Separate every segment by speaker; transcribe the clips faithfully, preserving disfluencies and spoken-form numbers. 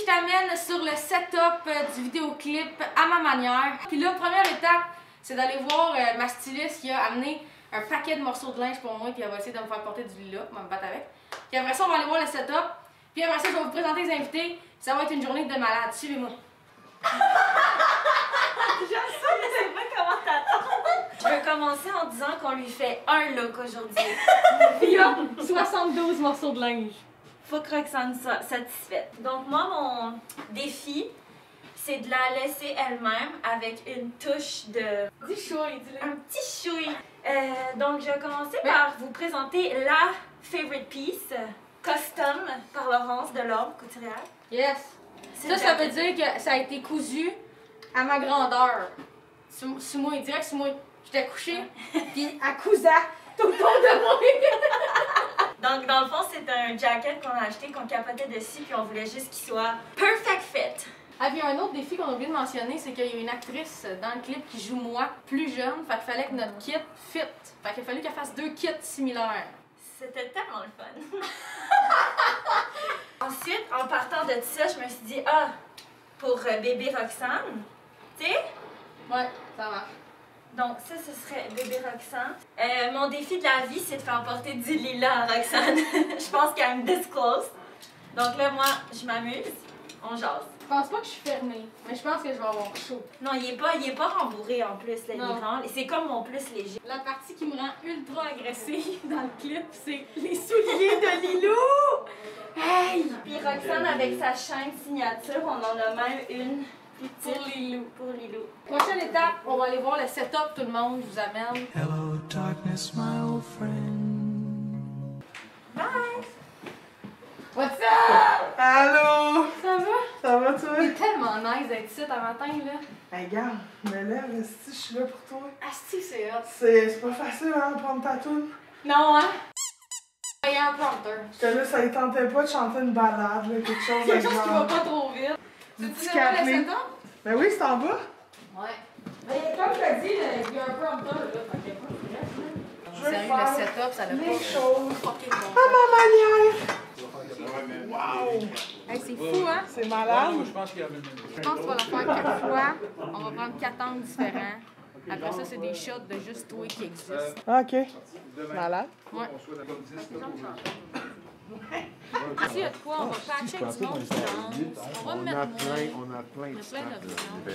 Speaker 1: je t'amène sur le setup du vidéoclip à ma manière. Puis là, première étape, c'est d'aller voir euh, ma styliste qui a amené un paquet de morceaux de linge pour moi, puis elle va essayer de me faire porter du lilas, on va me battre avec. Puis après ça, on va aller voir le setup. Puis après ça, je vais vous présenter les invités. Ça va être une journée de malade. Suivez-moi.
Speaker 2: Je sais pas comment t'attends. Je vais commencer en disant qu'on lui fait un look aujourd'hui.
Speaker 1: Puis il y a soixante-douze morceaux de linge.
Speaker 2: Faut que Roxane soit satisfaite. Donc moi, mon défi, c'est de la laisser elle-même avec une touche de...
Speaker 1: Dis chouille, dis-le.
Speaker 2: Un petit chouille. Euh, donc je vais commencer Mais... par vous présenter la favorite piece, custom par Laurence Delorme, couturière.
Speaker 1: Yes. Ça, ça veut dire que ça a été cousu à ma grandeur. Sous, sous moi, direct sous moi. J'étais couchée, puis elle cousait tout autour de moi.
Speaker 2: Donc, dans le fond, c'est un jacket qu'on a acheté, qu'on capotait dessus, puis on voulait juste qu'il soit perfect fit.
Speaker 1: Ah, puis un autre défi qu'on a oublié de mentionner, c'est qu'il y a une actrice dans le clip qui joue moi, plus jeune. Fait qu'il fallait que notre kit fit. Fait qu'il a fallu qu'elle fasse deux kits similaires.
Speaker 2: C'était tellement le fun. Ensuite, en partant de ça, je me suis dit, ah, pour euh, bébé Roxane, tu sais?
Speaker 1: Ouais, ça marche.
Speaker 2: Donc ça, ce serait bébé Roxane. Euh, mon défi de la vie, c'est de faire porter du lilas à Roxane. Je pense qu'elle me disclose. Donc là, moi, je m'amuse. On jase.
Speaker 1: Je pense pas que je suis fermée, mais je pense que je vais avoir chaud.
Speaker 2: Non, il est pas, il est pas rembourré en plus, là, il est grand. C'est comme mon plus léger.
Speaker 1: La partie qui me rend ultra agressive dans le clip, c'est les souliers de Lilou!
Speaker 2: Hey! Puis Roxane, avec sa chaîne signature, on en a même une plus petite.
Speaker 1: Pour Lilou.
Speaker 2: Pour Lilou.
Speaker 1: Prochaine étape, on va aller voir le setup, tout le monde, je vous amène.
Speaker 3: Hello darkness, my old friend.
Speaker 2: Bye!
Speaker 1: What's up?
Speaker 4: Allô?
Speaker 1: Ça va?
Speaker 4: Ça va, toi?
Speaker 1: C'est tellement nice d'être ici un matin, là.
Speaker 4: Hey, regarde, me lève, esti, je suis là pour toi.
Speaker 1: Asti, c'est hot.
Speaker 4: C'est c'est pas facile, hein, de prendre ta toune.
Speaker 1: Non, hein? Il y a un prompteur.
Speaker 4: J'étais là, ça ne tentait pas de chanter une balade, là, quelque chose
Speaker 1: Quelque
Speaker 4: de
Speaker 1: chose qui va pas trop vite.
Speaker 4: Du
Speaker 1: Tu
Speaker 4: petit
Speaker 1: sais voir le
Speaker 4: Kathleen.
Speaker 1: setup?
Speaker 4: Ben oui, c'est en bas.
Speaker 1: Ouais. Mais comme je l'ai dit, il y a un prompteur, là. Fait qu'il y a pas de stress, là.
Speaker 4: Je veux
Speaker 1: Sérieux,
Speaker 4: faire
Speaker 1: le setup, ça l'a
Speaker 4: les
Speaker 1: pas
Speaker 4: choses
Speaker 1: fucking bon.
Speaker 4: à ma manière. Wow!
Speaker 1: Hey, c'est fou, hein?
Speaker 4: C'est malade.
Speaker 1: Je pense qu'on va la faire quatre fois. On va prendre quatre angles différents. Après ça, c'est des shots de juste toi qui existent.
Speaker 4: Ah, ok. Malade.
Speaker 1: Ouais. Ici, il y a de quoi? On va patcher avec du monde qui danse. On va mettre moins.
Speaker 5: On a plein
Speaker 1: Il y
Speaker 5: de
Speaker 1: a plein d'options.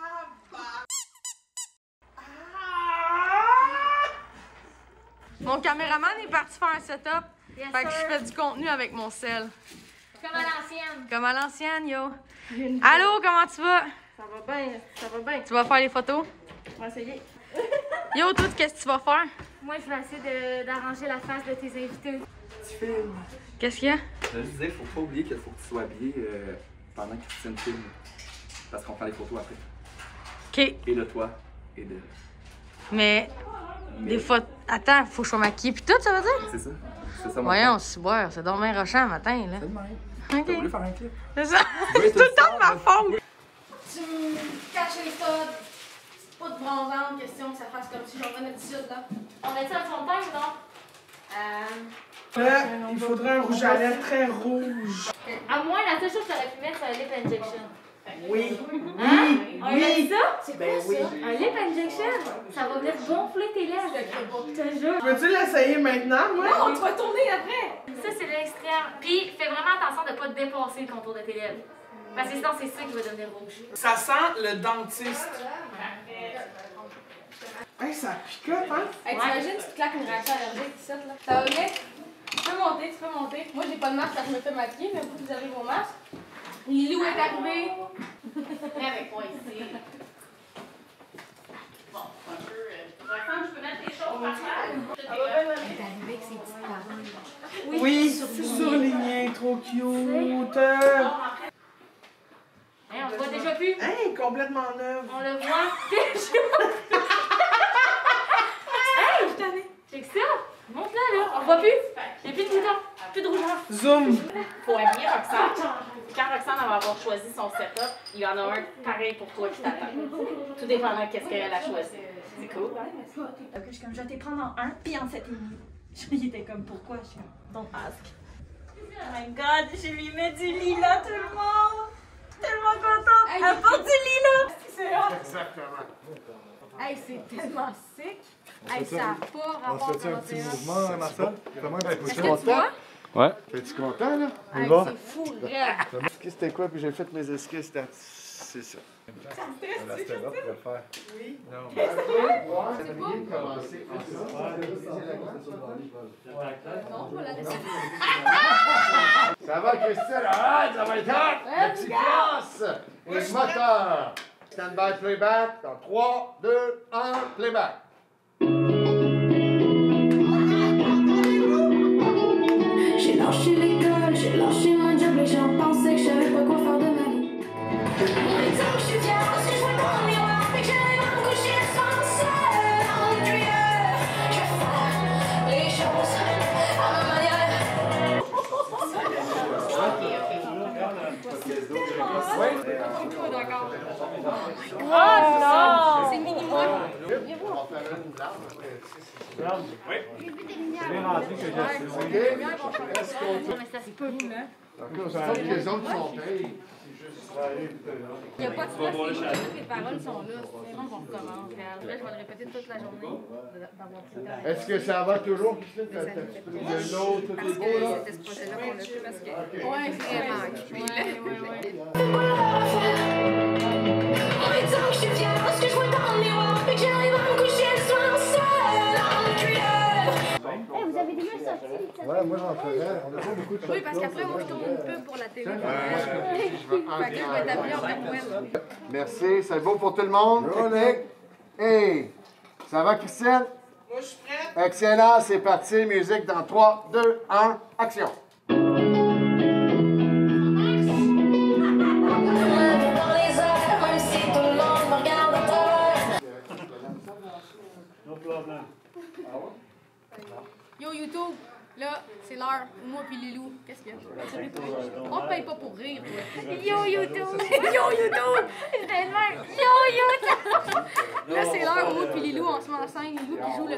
Speaker 1: Mon caméraman est parti faire un setup.
Speaker 2: Yes,
Speaker 1: Fait que je
Speaker 2: sir.
Speaker 1: fais du contenu avec mon sel.
Speaker 2: Comme à l'ancienne.
Speaker 1: Comme à l'ancienne, yo. Allô, comment tu vas?
Speaker 2: Ça va bien, ça va bien.
Speaker 1: Tu vas faire les photos?
Speaker 2: On va essayer.
Speaker 1: Yo, toi, qu'est-ce que tu vas faire?
Speaker 2: Moi, je vais essayer d'arranger la face de tes invités.
Speaker 4: Tu filmes.
Speaker 1: Qu'est-ce qu'il y a?
Speaker 6: Je disais qu'il faut pas oublier qu'il faut que tu sois habillé euh, pendant que Christine filme. Parce qu'on prend les photos après.
Speaker 1: OK.
Speaker 6: Et de toi, et de...
Speaker 1: Mais, des fois... Attends, faut que je sois maquillée pis tout, ça veut dire?
Speaker 6: C'est ça. C'est ça mon
Speaker 1: Voyons,
Speaker 6: plan.
Speaker 1: c'est boire, c'est dormir rochant le matin, là.
Speaker 6: C'est le même.
Speaker 1: OK.
Speaker 6: T'as voulu faire un clip?
Speaker 1: C'est ça.
Speaker 6: Oui,
Speaker 1: C'est tout le temps de ma
Speaker 6: tu
Speaker 1: faute. Tu me caches les pods. Pas de bronzante, question que ça fasse comme si j'en venais de suite, là.
Speaker 2: On met ça à son teint, non?
Speaker 1: Euh...
Speaker 4: Là, il faudrait un rouge à lèvres très rouge.
Speaker 2: À moins, la seule chose que t'aurais pu mettre, c'est un lip injection.
Speaker 4: Oui.
Speaker 2: Hein?
Speaker 4: Oui.
Speaker 2: On a
Speaker 4: Oui.
Speaker 2: dit ça? C'est
Speaker 4: Ben
Speaker 2: quoi
Speaker 4: oui.
Speaker 2: ça? Un lip injection? Ça va venir gonfler tes lèvres. Je te jure.
Speaker 4: Peux-tu l'essayer maintenant, moi?
Speaker 1: Non, tu vas tourner après.
Speaker 2: Ça, c'est l'extrême. Puis, fais vraiment attention de ne pas dépasser le contour de tes lèvres. Parce que sinon, c'est ça qui va devenir rouge.
Speaker 4: Ça sent le dentiste. Hey, ça picote, hein?
Speaker 1: Hey, t'imagines, tu te claques une réaction allergique ici, là. Ça va bien? Tu peux monter, tu peux monter. Moi, j'ai pas de masque quand je me fais maquiller, mais vous, vous avez vos masques. Lilou est arrivée.
Speaker 2: Viens avec moi ici. Bon, un peu. Euh, je peux mettre des choses par terre.
Speaker 1: Elle est arrivée avec ses petites paroles.
Speaker 4: Oui, surligné, trop cute.
Speaker 2: Hey, on le voit déjà plus.
Speaker 4: Hey, complètement neuve.
Speaker 2: On le voit déjà. Hey, je t'avais. Check ça. Monte-le, là. On le voit plus. Il n'y a plus de boutons. Plus de rougeur.
Speaker 4: Zoom.
Speaker 7: Faut habiller Roxane. Quand Roxane va avoir choisi son setup, il y en a un pareil pour toi qui t'attend. Tout dépendant de qu'est-ce qu'elle a choisi. C'est cool, hein?
Speaker 2: Ok, je suis comme, je vais te prendre en un, puis en sept et demi. Il était comme, pourquoi? Je suis comme, don't ask. Oh my god, je lui mets du lilas, tout le monde! Je suis tellement contente! Elle porte du lilas!
Speaker 1: C'est hot!
Speaker 5: Exactement.
Speaker 1: Hey, c'est tellement sick! Hey, ça n'a pas
Speaker 5: On
Speaker 1: rapport
Speaker 5: se fait un
Speaker 1: à
Speaker 5: petit mouvement, Marcel? Comment t'es
Speaker 1: Est-ce que tu vois?
Speaker 8: Ouais.
Speaker 5: Es-tu content, là?
Speaker 1: Hey,
Speaker 5: va?
Speaker 1: c'est fou, raide!
Speaker 5: L'esquisse, c'était quoi? Puis j'ai fait mes esquisses, c'était... C'est ça.
Speaker 4: Oui.
Speaker 5: Non.
Speaker 1: Non, je vais la laisser.
Speaker 5: Ça va, Christelle? Ah, ça va être hot! La petite classe! Et le moteur! Stand by playback dans trois, deux, un, playback!
Speaker 9: J'ai lâché l'école, j'ai lâché mon job, les gens pensaient que je savais pas quoi faire de ma vie. On est temps que je suis fière parce que je vois dans le miroir et que j'arrive à me coucher le soir seul en prière. Je vais faire les choses à ma manière.
Speaker 1: Oh non! C'est mini moi. Non, mais ça, c'est pas nous, là.
Speaker 5: D'accord, c'est que les autres sont payés.
Speaker 1: Il n'y a pas de stress, les paroles sont là. C'est vraiment qu'on recommence. Là, je vais le répéter toute la journée dans mon petit temps.
Speaker 5: Est-ce que ça va toujours, Christine? T'as t'as-tu pris de l'eau, tout est beau, là?
Speaker 1: C'était ce projet-là qu'on a fait parce que.
Speaker 5: Ok.
Speaker 1: Ouais, vraiment. Oui, oui, oui.
Speaker 9: On est temps que je suis fière parce que je vois dans le miroir et que j'arrive à me coucher le soir seul en prière.
Speaker 10: Hey, vous avez déjà sorti les
Speaker 5: Ouais, moi j'en ferais. On a pas beaucoup de choses.
Speaker 1: Oui, parce qu'après, moi, je tourne une pub pour la télé.
Speaker 5: Ouais,
Speaker 1: Fait que je vais établir en Père Noël.
Speaker 5: merci, c'est beau pour tout le monde. Technique. Hey, ça va, Christine?
Speaker 4: Moi, je suis prête.
Speaker 5: Excellent, c'est parti. Musique dans trois, deux, un, action.
Speaker 9: Dans les airs, même si tout le monde me regarde à terre.
Speaker 1: Yo, YouTube, là, c'est l'heure. Moi puis Lilou, qu'est-ce qu'il y a? Tu ris pas? On te paye pas pour rire, toi. Yo, YouTube! Yo, YouTube! Je vais le faire. Yo, YouTube! Là, c'est l'heure où moi puis Lilou, on se met en scène. Lilou qui joue le...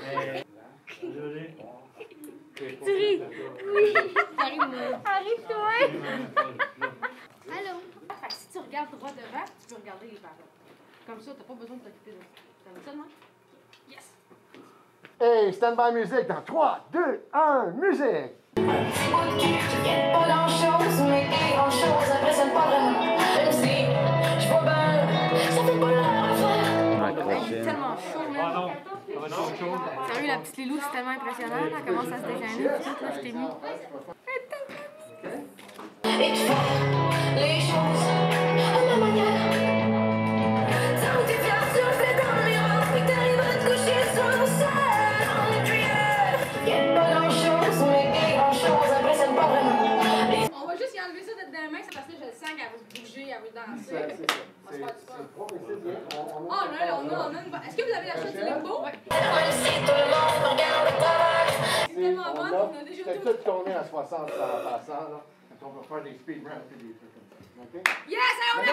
Speaker 1: Tu ris? Oui. Arrive-moi. Arrive-toi. Allô? Fait que si tu regardes droit devant, tu peux regarder les paroles. Comme ça, t'as pas besoin de t'occuper de ça. Ça va seulement? Yes!
Speaker 5: Hey, stand-by musique dans trois, deux, un, musique.
Speaker 9: Petit bout de cul qui viennent pas grand-chose, mais des grandes-choses impressionnent pas vraiment. Même si je vois bien, ça fait pas leur affaire.
Speaker 1: Elle est tellement chaud, man. Sérieux, la petite Lilou, c'est tellement impressionnant. Elle commence à se dégainer. Tout là, je t'ai mis.
Speaker 9: Et de faire les choses à ma manière. Tant que t'es fier, tu le fais dans le miroir, puis t'arrives à te coucher le soir seul en prière. Y'a pas grand-chose, mais des grandes-choses impressionnent pas vraiment. Les-
Speaker 1: On va juste y enlever ça de dans la main, c'est parce que je le sens qu'elle veut bouger, elle veut danser. On va se faire du fun. Oh, là, là, on a, on a une... Est-ce que vous avez la chaîne du Limbo? Oui.
Speaker 9: Même si tout le monde me regarde à travers.
Speaker 1: C'est tellement bon, on a déjà
Speaker 5: C'était
Speaker 1: tout.
Speaker 5: tout tourné à soixante en passant, là. On va faire des speed runs et des trucs comme ça. OK?
Speaker 1: Yes, hey, on a...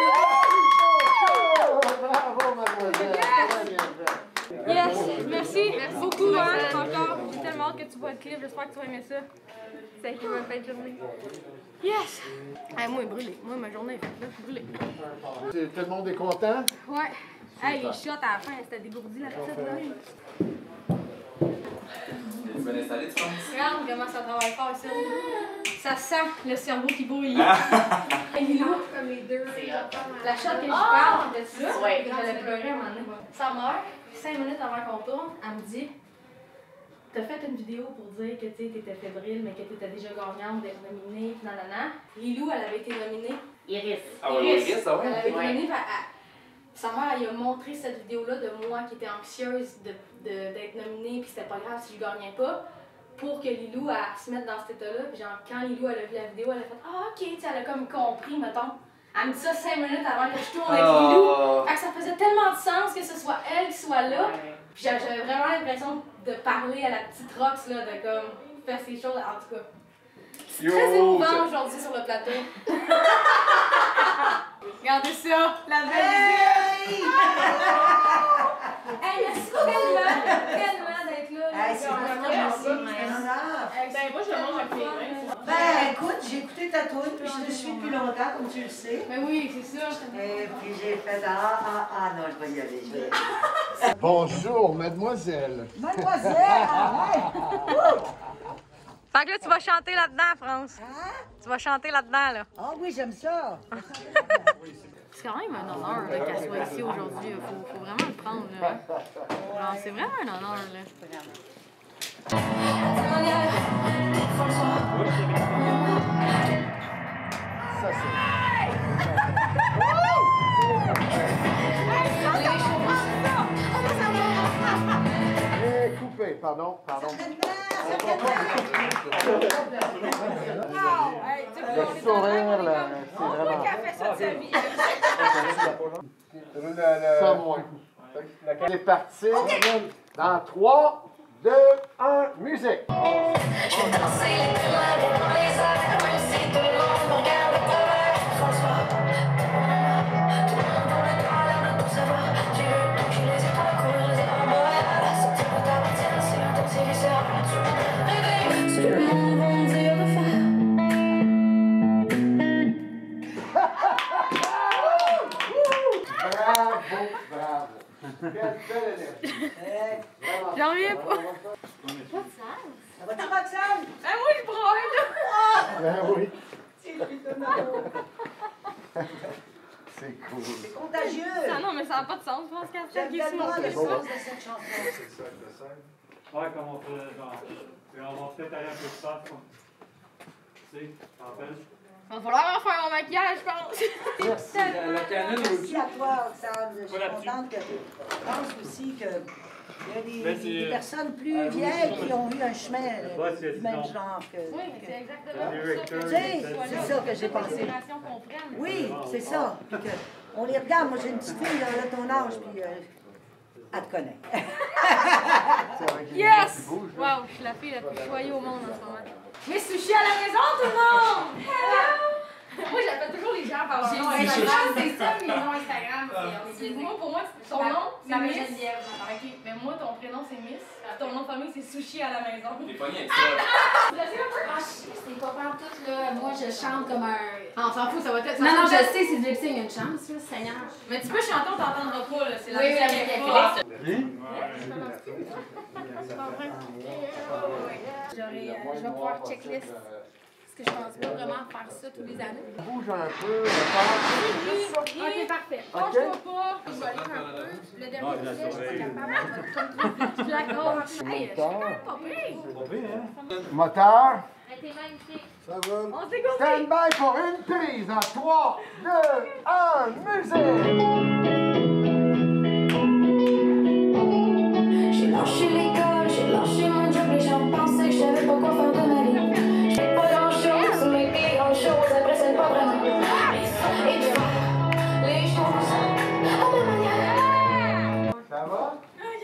Speaker 5: Bravo, mademoiselle. Très bien fait.
Speaker 1: Yes, merci, merci beaucoup, hein, encore. J'ai tellement hâte que tu vois le clip, j'espère que tu vas aimer ça. C'est qui m'a fait de journée. Yes! Hey, moi, brûlé. Moi, ma journée est faite, là, je suis brûlée.
Speaker 5: C'est- Tout le monde est content?
Speaker 1: Ouais. Hey, les shots à la fin, c'était dégourdi, la petite, là.
Speaker 6: Tu vas l'installer, tu penses?
Speaker 1: Regarde comment ça travaille fort, ici. Ça sent le cerveau qui bouille. Et Lilou, comme les deux. La shot que je parle de ça,
Speaker 7: Ouais.
Speaker 1: j'allais pleurer à un moment donné. Sa mère, cinq minutes avant qu'on tourne, elle me dit: t'as fait une vidéo pour dire que tu étais fébrile, mais que tu étais déjà gagnante d'être nominée, puis nanana. Lilou, elle avait été nominée.
Speaker 7: Iris.
Speaker 6: Ah ouais, ouais, Iris, ah ouais?
Speaker 1: Elle avait été
Speaker 7: Ouais.
Speaker 1: nominée, puis elle- sa mère, elle a montré cette vidéo-là de moi qui était anxieuse de, de, d'être nominée, puis c'était pas grave si je gagnais pas, pour que Lilou, elle se mette dans cet état-là. Puis genre, quand Lilou, elle a vu la vidéo, elle a fait: ah, ok, tu sais, elle a comme compris, mettons. Elle me dit ça cinq minutes avant que je tourne avec Lilou.
Speaker 6: Oh.
Speaker 1: Fait que ça faisait tellement de sens que ce soit elle qui soit là. Puis j'avais j'avais vraiment l'impression de parler à la petite Rox, là, de comme faire ces choses, en tout cas. C'est très
Speaker 6: Yo,
Speaker 1: émouvant
Speaker 6: t'as-
Speaker 1: aujourd'hui sur le plateau. Regardez ça, la belle musique. Hey, merci tellement, tellement d'être là.
Speaker 11: Hey, c'est vraiment merci.
Speaker 1: Hey,
Speaker 7: Ben, moi, je mange un peu.
Speaker 8: Ben, écoute, j'ai écouté ta toune, puis je te suis depuis longtemps, comme tu le sais.
Speaker 1: Ben oui, c'est ça.
Speaker 8: Et puis j'ai fait ah, ah, ah, non, je vais y aller, je vais y aller.
Speaker 5: Bonjour, mademoiselle.
Speaker 8: Mademoiselle, arrête!
Speaker 11: Fait que là, tu vas chanter là-dedans, France.
Speaker 8: Hein?
Speaker 11: Tu vas chanter là-dedans, là.
Speaker 8: Ah oui, j'aime ça.
Speaker 1: C'est quand même un honneur là, qu'elle soit ici aujourd'hui. Il faut, faut vraiment le prendre. Là. Genre, c'est vraiment un honneur. Là.
Speaker 5: Ça, c'est... Eh, coupé, pardon, pardon. Le sourire, là, c'est vraiment... Ça, moins. C'est parti. Dans trois, deux, un, musique. Bravo, bravo. Quelle belle énergie.
Speaker 1: J'en reviens pas.
Speaker 8: Ça va-tu, Roxane?
Speaker 1: Ah, moi, je broille.
Speaker 5: Ben oui.
Speaker 8: C'est
Speaker 5: cool.
Speaker 8: C'est contagieux.
Speaker 1: Ça, non, mais ça n'a pas de sens. Je pense qu'elle
Speaker 8: J'aime
Speaker 1: fait
Speaker 8: tellement le
Speaker 1: qu'il
Speaker 8: sens de cette chanson.
Speaker 12: Ouais, comme on fait, genre, on va peut-être aller un peu de ça, comme, tu sais, t'en rappelles?
Speaker 1: Il va falloir refaire mon maquillage, je pense.
Speaker 5: Merci.
Speaker 6: La, la canine
Speaker 8: Merci à toi, Roxane. Je suis contente que je pense aussi que il y a des,
Speaker 12: Mais
Speaker 8: des
Speaker 12: c'est-
Speaker 8: personnes plus
Speaker 12: Ah, oui,
Speaker 8: vieilles
Speaker 12: oui.
Speaker 8: qui ont eu un chemin euh,
Speaker 12: Ouais, c'est
Speaker 8: du même
Speaker 12: sinon.
Speaker 8: genre que.
Speaker 1: Oui,
Speaker 8: que-
Speaker 1: c'est exactement
Speaker 12: Le
Speaker 1: pour ça.
Speaker 12: directeur,
Speaker 8: Tu sais,
Speaker 12: il fait
Speaker 8: c'est ça que j'ai
Speaker 1: Toutes les
Speaker 8: pensé.
Speaker 1: générations comprennent.
Speaker 8: Oui, c'est ça. Puis que on les regarde. Moi, j'ai une petite fille, elle a ton âge, puis euh, elle te connaît.
Speaker 1: Yes! Wow, je suis la fille la plus choyée au monde en ce moment. Mais sushi à la maison, tout le monde! Hello! Moi, j'appelle toujours les gens par leur nom Instagram. C'est ça, mes noms Instagram. Moi, pour moi, ton nom, c'est Miss. Geneviève. Ok, mais moi, ton prénom, c'est Miss. Ton nom de famille, c'est Sushi à la maison.
Speaker 6: T'es pogné avec ça.
Speaker 10: Ah, c'est pas partout, là. Moi, je chante comme un.
Speaker 1: Ah, on s'en fout, ça va être.
Speaker 10: Non, non, je sais, c'est du lip sync, une chance, là, Seigneur.
Speaker 1: Mais tu peux chanter, on t'entendra pas, là. C'est la
Speaker 10: Oui, oui,
Speaker 1: musique
Speaker 10: avec
Speaker 1: qui est
Speaker 10: la
Speaker 1: forte.
Speaker 10: J'aurais, euh, je vais pouvoir checklist. Parce que je pense pas vraiment faire ça tous les années.
Speaker 5: Bouge un peu, pense.
Speaker 10: Ok, parfait.
Speaker 5: Ok.
Speaker 10: Lâche-toi pas. Je vais aller un peu. Le dernier filet, je suis pas capable. Je l'accroche. Hey, je suis quand même pas pire.
Speaker 5: Moteur.
Speaker 10: Elle était magnifique.
Speaker 5: Ça va.
Speaker 10: On s'est compris.
Speaker 5: Stand by pour une prise en trois, deux, un, musique.
Speaker 9: J'ai lâché l'école, j'ai lâché mon job, les gens pensaient que je savais pas quoi faire de ma vie. J'ai pas grand chose, mais les grandes choses impressionnent pas vraiment. Et de faire les choses à ma manière.
Speaker 5: Ça va?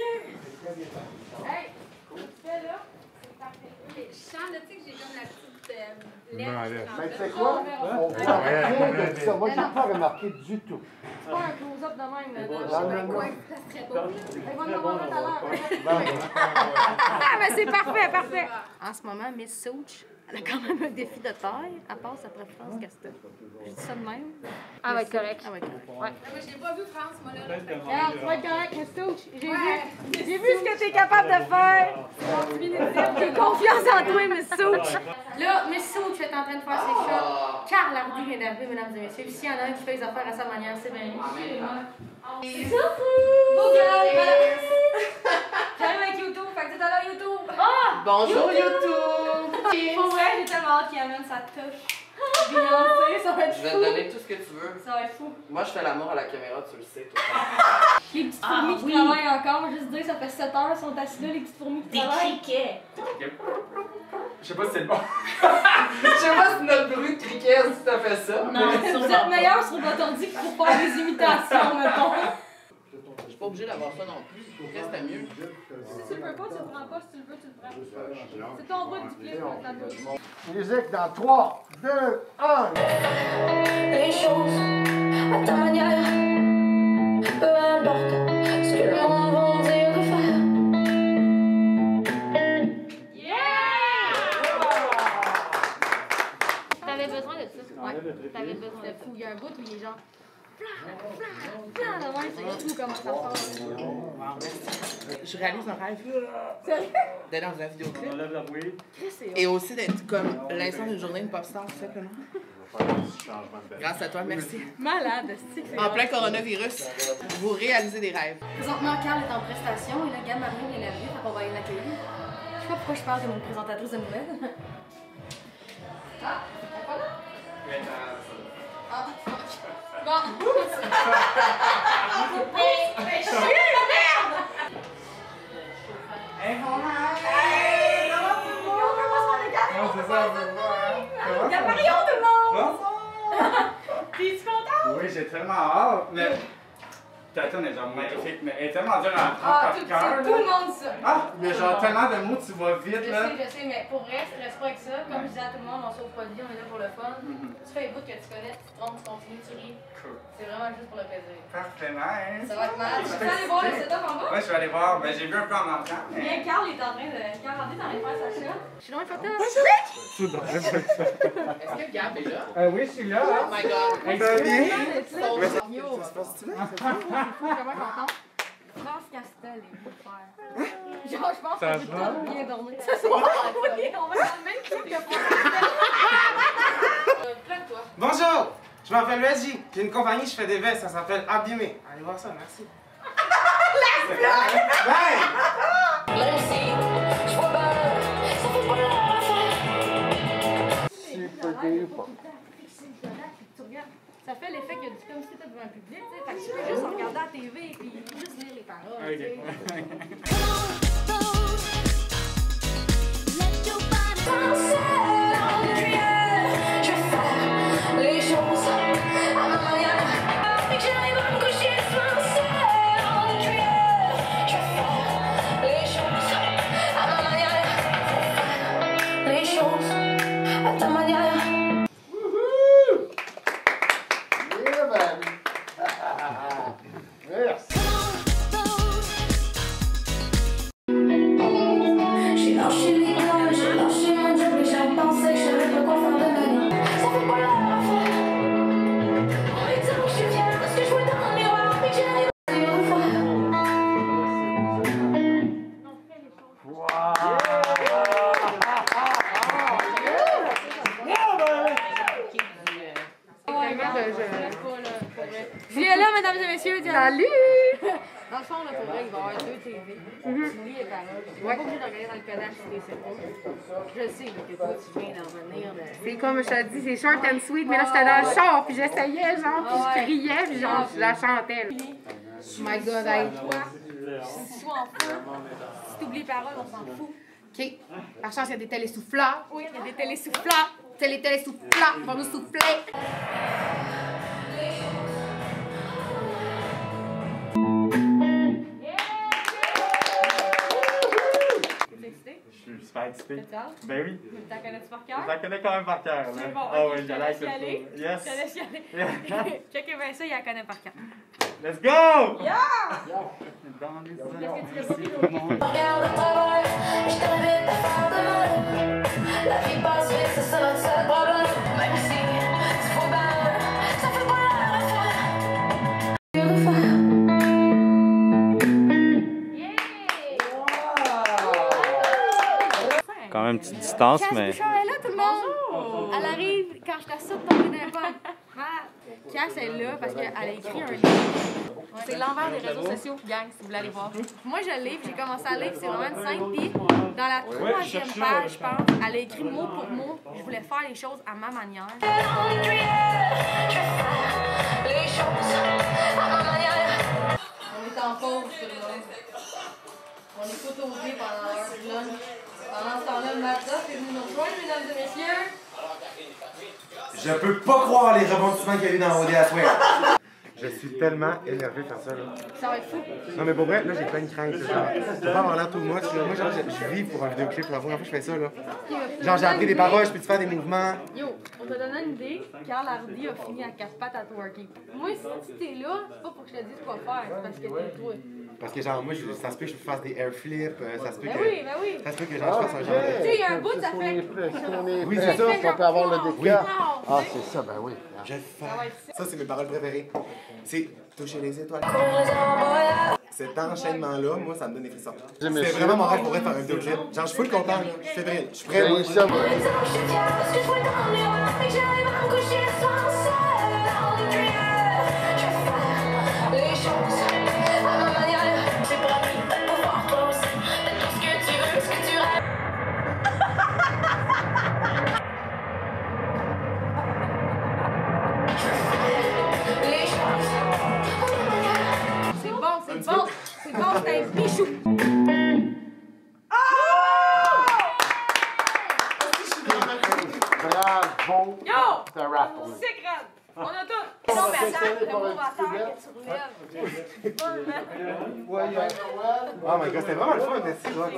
Speaker 10: Hey, fais là. C'est parfait. Ok, je chante, tu sais que j'ai comme la petite euh, lettre.
Speaker 5: Mais tu sais quoi? On voit rien de ça. Moi, j'ai pas remarqué du tout.
Speaker 1: C'est pas un close-up de même, là.
Speaker 5: Non, non, non.
Speaker 10: Ça serait beau.
Speaker 1: Elle va nous voir tout à l'heure.
Speaker 11: Ah, mais c'est parfait, parfait. En ce moment, Miss Souch, elle a quand même un défi de taille. Elle passe après France Gaston. Je dis ça de même.
Speaker 1: Ah, va être correct.
Speaker 11: Ah, va être correct.
Speaker 10: Moi, je l'ai pas vu, France, moi, là.
Speaker 1: Regarde, tu vas être correct, Miss Touch. J'ai vu.
Speaker 11: J'ai vu ce que tu es capable de faire. J'ai confiance en toi, Miss Souch.
Speaker 1: Là, Miss Souch est en train de faire ses shots. Carl Hardy vient d'arriver, mesdames et messieurs. Ici, il y en a un qui fait les affaires à sa manière. C'est bien lui. Beau girl, voilà. J'arrive avec YouTube, fait que tout à l'heure, YouTube. Ah!
Speaker 6: Bonjour YouTube!
Speaker 1: Pour vrai, j'ai tellement hâte qu'il amène sa touche. Beyoncé, ça va être
Speaker 6: Je
Speaker 1: fou.
Speaker 6: vais te donner tout ce que tu veux.
Speaker 1: Ça va être fou.
Speaker 6: Moi, je fais l'amour à la caméra, tu le sais, toi.
Speaker 1: Les petites fourmis qui travaillent encore, juste dire, ça fait sept heures, ils sont assis là, les petites fourmis qui
Speaker 7: Des
Speaker 1: travaillent.
Speaker 7: criquets.
Speaker 6: Je sais pas si c'est le bon. Je sais pas si notre bruit de criquet, si t'as fait ça.
Speaker 7: Non,
Speaker 1: Vous êtes meilleurs sur votre ordi que pour faire des imitations, mettons.
Speaker 6: Je suis pas obligé d'avoir ça non plus. Qu'est-ce que c'était mieux?
Speaker 1: Si tu le veux pas, tu le prends pas. Si tu le veux, tu le prends. C'est ton bout du clip, ta douche.
Speaker 5: Musique dans trois, deux, un.
Speaker 9: Les choses à ta manière. Peu importe ce que le monde va dire de faire.
Speaker 11: T'avais besoin de ça. Ouais, t'avais besoin de fou. Il y a un bout où il est genre. Plan, plan, c'est fou comment ça sort.
Speaker 13: Je réalise un rêve.
Speaker 11: Sérieux?
Speaker 13: D'être dans une vidéoclip.
Speaker 12: On enlève la bouée.
Speaker 13: Et aussi d'être comme l'instant d'une journée de popstar, tout simplement. Grâce à toi, merci.
Speaker 11: Malade, c'est
Speaker 13: En plein coronavirus, vous réalisez des rêves.
Speaker 1: Présentement, Carl est en prestation et là, Gab Marie est l'arrivée, fait qu'on va aller l'accueillir. Je sais pas pourquoi je parle comme une présentatrice de nouvelles. Ah, t'es pas là? Ah, bon. Mais, mais je suis la merde!
Speaker 4: Hey, mon
Speaker 1: Hey!
Speaker 4: Non, c'est ça, c'est ça.
Speaker 1: Gab Marie, on tout le monde!
Speaker 7: T'es-tu content?
Speaker 14: Oui, j'ai tellement hâte, mais... Ta tune est genre magnifique, mais elle est tellement dure à
Speaker 1: Ah,
Speaker 14: apprendre
Speaker 1: tout,
Speaker 14: par cœur.
Speaker 1: tout le monde ça.
Speaker 14: Ah, il y a genre tellement de mots, tu vas vite,
Speaker 1: Je
Speaker 14: là.
Speaker 1: sais, je sais, mais pour vrai, stresse pas avec ça. Comme je disais à tout le monde, on sauve pas de vie, on est là pour le fun. Tu fais les bouts que tu connais, tu te trompes, tu continues, tu ris. C'est vraiment juste pour le plaisir.
Speaker 14: Parfait, nice.
Speaker 1: Ça va être malade. Tu peux aller voir le setup en bas?
Speaker 14: Ouais, je vais aller voir. Ben, j'ai vu un peu en entrant, mais...
Speaker 1: Bien, Carl est en train de. Carl André est en train de faire sa shot. Je suis loin de photo.
Speaker 13: Est-ce que Gab est là?
Speaker 12: Euh, oui, je suis là.
Speaker 13: Oh my god.
Speaker 12: Hey, ça va bien?
Speaker 11: Yo! Comment content? Je pense Castel est pour faire. Genre, je pense
Speaker 12: Ça
Speaker 11: qu'on peut
Speaker 12: va?
Speaker 11: tous bien dormir. Ça se voit. Oui, on va dans le même clip que pour
Speaker 1: Plaque-toi.
Speaker 15: Bonjour, je m'appelle Reggie. J'ai une compagnie, je fais des vestes, ça s'appelle Abîmé. Allez voir ça, merci.
Speaker 9: La blague! Même si je vois pas, ça fait pas l'affaire.
Speaker 11: Super duper. Tu regardes, ça fait l'effet qu'il y a du comme si t'étais devant un public, tu sais. Fait que tu peux juste regarder à la T V et puis juste lire les paroles. Tu sais.
Speaker 9: Je vais faire les choses à ma manière. Et que j'arrive à me coucher sans seul. Je vais faire les choses à ma manière. Les choses à ta manière.
Speaker 5: Yeah, baby. Merci.
Speaker 9: J'ai lâché l'école, j'ai lâché mon job et j'ai pensé que je savais pas quoi faire de ma vie. Ça fait pas l'affaire. En même temps que je suis fière de ce que je vois dans le miroir et que j'arrive à le refaire.
Speaker 11: Julia là, mesdames et messieurs.
Speaker 10: Salut!
Speaker 11: Dans le fond, là, pour vrai, il va y avoir deux T V. Tu lis les paroles. Tu vas pas obligé de regarder dans le codage si t'es sais pas. Je sais là, que toi, tu viens d'en venir. De...
Speaker 10: C'est comme je te dis, c'est short and sweet, mais là j'étais dans le char, puis j'essayais, genre, puis je criais, puis genre, je la chantais. Là. Oh my god, hey.
Speaker 11: Si tu sois en feu, si t'oublies les paroles, on s'en fout.
Speaker 10: Ok, par chance, il y a des télésouffleurs.
Speaker 11: Oui, il y a des télésouffleurs.
Speaker 10: Télé télésouffleurs vont nous souffler.
Speaker 14: Je suis super excité.
Speaker 11: T'es hâte?
Speaker 14: Ben oui.
Speaker 11: T'en connais-tu par cœur?
Speaker 14: Je la connais quand même par cœur, là.
Speaker 11: C'est bon,
Speaker 14: Ah
Speaker 11: ok,
Speaker 14: oui,
Speaker 11: je te
Speaker 14: j'allais
Speaker 11: laisse
Speaker 14: avec
Speaker 11: y
Speaker 14: le
Speaker 11: aller.
Speaker 14: flow. Yes.
Speaker 11: Je te laisse y aller. Checkez bien ça, il la connaît par cœur.
Speaker 14: Let's go!
Speaker 11: Yeah!
Speaker 14: Dans les
Speaker 11: Qu'est-ce que tu veux pas?
Speaker 9: Regarde à travers, je t'invite à faire de mal. La vie passe vite, c'est ça notre seul problème. Même si tu vois bien, ça fait pas l'affaire. Je vais refaire.
Speaker 12: Quand même une petite distance,
Speaker 11: Cass
Speaker 12: mais...
Speaker 11: Bouchard est là, tout le monde! Elle arrive quand je t'assure de tomber dans les pommes. Cass est là parce qu'elle a écrit un livre. C'est l'envers des réseaux sociaux, gang, si vous voulez aller voir. Moi, je l'ai, puis j'ai commencé à lire, c'est vraiment une scène. Puis, dans la troisième page, je pense, elle a écrit mot pour mot. Je voulais faire les choses à ma manière.
Speaker 9: Les choses à ma manière.
Speaker 1: On est en pause, tout le monde. On est photorisés pendant l'heure de lunch. Pendant ce temps-là, Mazda est venu nous rejoindre, mesdames et messieurs.
Speaker 15: Je peux pas croire les rebondissements qu'il y a eu dans O D à soir. Je suis tellement énervé de faire ça, là.
Speaker 11: Ça va être fou.
Speaker 15: Non, mais pour vrai, là, j'ai plein de craintes. Genre, je peux pas avoir l'air tout moche, là. Moi, genre, je, je vis pour un vidéoclip. Pour la première fois que je fais ça, là. Genre, j'ai appris des paroles, je peux te faire des mouvements.
Speaker 11: Yo, on te donner une idée, Carl Hardy a fini à quatre pattes à twerker. Moi, si t'es là, c'est pas pour que je te dise quoi faire, c'est parce que t'es toi.
Speaker 15: Parce que genre, moi, je- ça se peut que je fasse des air flips, euh, ça se peut
Speaker 11: Ben
Speaker 15: que...
Speaker 11: oui, ben oui.
Speaker 15: Ça se peut que genre, je fasse un genre
Speaker 11: Tu sais, il y a un bout, ça
Speaker 5: Si on
Speaker 11: fait.
Speaker 5: est prêt, si on est
Speaker 15: Oui,
Speaker 5: prêt,
Speaker 15: c'est ça.
Speaker 5: on peut avoir le décor.
Speaker 11: Wow.
Speaker 5: Ah, c'est ça, ben oui.
Speaker 15: Je vais faire. Ça, c'est mes paroles préférées. C'est toucher les étoiles. Cet enchaînement-là, moi, ça me donne des frissons. C'est
Speaker 5: monsieur.
Speaker 15: vraiment mon rêve pour faire un vidéoclip. Genre, je suis full content, là. Je suis fébrile. Je suis prêt,
Speaker 5: J'ai
Speaker 15: moi.
Speaker 5: ça, moi.
Speaker 9: Les choses à ma manière, j'ai promis de pouvoir toi aussi, d'être tout ce que tu veux, ce que tu rêves. Les choses à ma manière.
Speaker 11: C'est bon, c'est bon, c'est bon, c'est un bichou.
Speaker 5: Bravo.
Speaker 11: Yo!
Speaker 5: C'est un rap pour lui.
Speaker 11: C'est grave. On a tout.
Speaker 5: On
Speaker 11: Non,
Speaker 5: va
Speaker 11: mais
Speaker 5: s'installer
Speaker 11: attends, le
Speaker 5: pour
Speaker 11: mot
Speaker 5: un
Speaker 11: va
Speaker 5: petit
Speaker 11: faire
Speaker 5: peu.
Speaker 11: que tu relèves.
Speaker 15: Oh my god, c'était vraiment le fun, merci, Rox.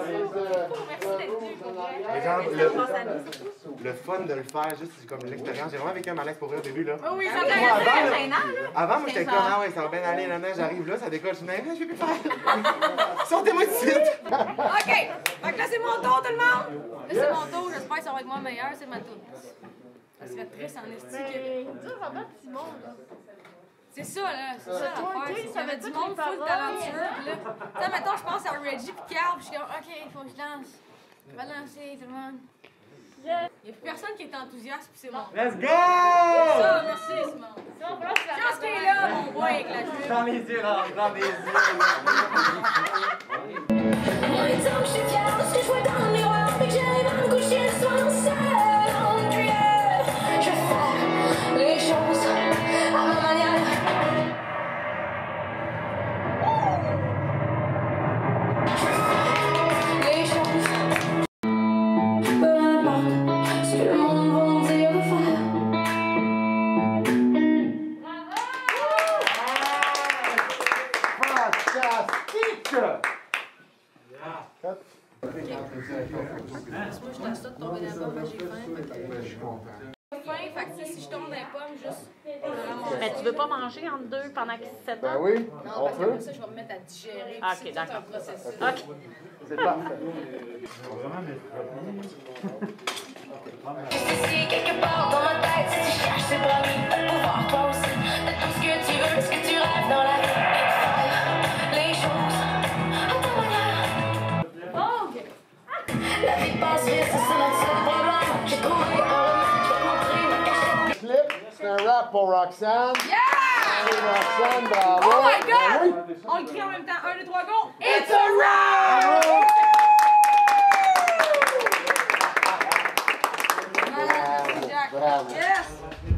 Speaker 15: Mais genre, le, le fun de le faire, juste comme l'expérience, j'ai vraiment vécu un malaise pour eux au début, là.
Speaker 11: Oh oui, ça
Speaker 15: Moi,
Speaker 11: fait
Speaker 15: avant,
Speaker 11: très
Speaker 15: là,
Speaker 11: gênant, là.
Speaker 15: avant, moi, j'étais comme, ah ouais, ça va bien aller, là, j'arrive là, ça décolle, je dis, non, je vais plus le faire. Sortez-moi de suite.
Speaker 11: OK. Fait que là, c'est mon tour, tout le monde. Là, c'est mon tour. J'espère que ça va être moi meilleur. C'est ma tour. Ça se fait triste en esthétique.
Speaker 10: C'est dur à battre Simon, là.
Speaker 11: C'est ça, là. C'est ça
Speaker 10: Toi,
Speaker 11: l'affaire.
Speaker 10: toi,
Speaker 11: Il y
Speaker 10: ça
Speaker 11: avait
Speaker 10: veut
Speaker 11: du
Speaker 10: dire
Speaker 11: monde
Speaker 10: les
Speaker 11: full
Speaker 10: paroles.
Speaker 11: talentueux. Puis là, tu sais, mettons, je pense à Reggie puis Carl. Puis je suis comme, OK, il faut que je lance. Je vais lancer, tout le monde. Il n'y a plus personne qui est enthousiaste, puis c'est bon.
Speaker 15: Let's go!
Speaker 11: C'est ça, merci, Simon.
Speaker 10: Simon, voilà, c'est la
Speaker 11: Qu'est-ce qui est là, mon boy, avec la jupe?
Speaker 6: Dans les yeux, dans, dans les yeux.
Speaker 9: En disant que je suis fière de ce que je vois dans le miroir, mais que j'arrive à me coucher le soir seule en cuillère. Je vais faire les choses à ma manière. Je vais faire les choses. Peu importe ce que le monde va me dire de faire.
Speaker 5: Fantastique!
Speaker 11: Moi, je t'assure de tomber dans la pomme, j'ai faim.
Speaker 5: Je suis content.
Speaker 11: J'ai faim, fait que tu sais, si je tombe dans les pommes, juste. vraiment
Speaker 7: Mais tu veux pas manger entre deux pendant sept ans?
Speaker 5: Ben oui,
Speaker 11: Non,
Speaker 5: on
Speaker 11: parce
Speaker 5: peut.
Speaker 11: qu'après ça, je vais me mettre à digérer.
Speaker 7: Ah,
Speaker 11: puis
Speaker 7: ok,
Speaker 11: c'est tout
Speaker 7: d'accord.
Speaker 11: un processus.
Speaker 7: Ok.
Speaker 5: C'est parfait.
Speaker 12: Vraiment, mais
Speaker 9: Si quelque part dans ma tête, si tu cherches, c'est promis de pouvoir toi aussi, d'être tout ce que tu veux, ce que tu rêves dans la vie, et faire les choses à ta manière.
Speaker 11: Oh, ok.
Speaker 9: La vie passe vite, c'est ça notre seul problème. J'ai trouvé un remède, je vais te montrer ma cachette.
Speaker 5: Clip, c'est un rap pour Roxane.
Speaker 11: Yeah!
Speaker 5: Et Roxane, bravo.
Speaker 11: Oh my
Speaker 5: Ben oui.
Speaker 11: god! On le crie en même temps. Un, deux, trois, go! It's a rap!
Speaker 5: Bravo.
Speaker 11: Malade, Jack.
Speaker 5: Bravo.
Speaker 11: Yes!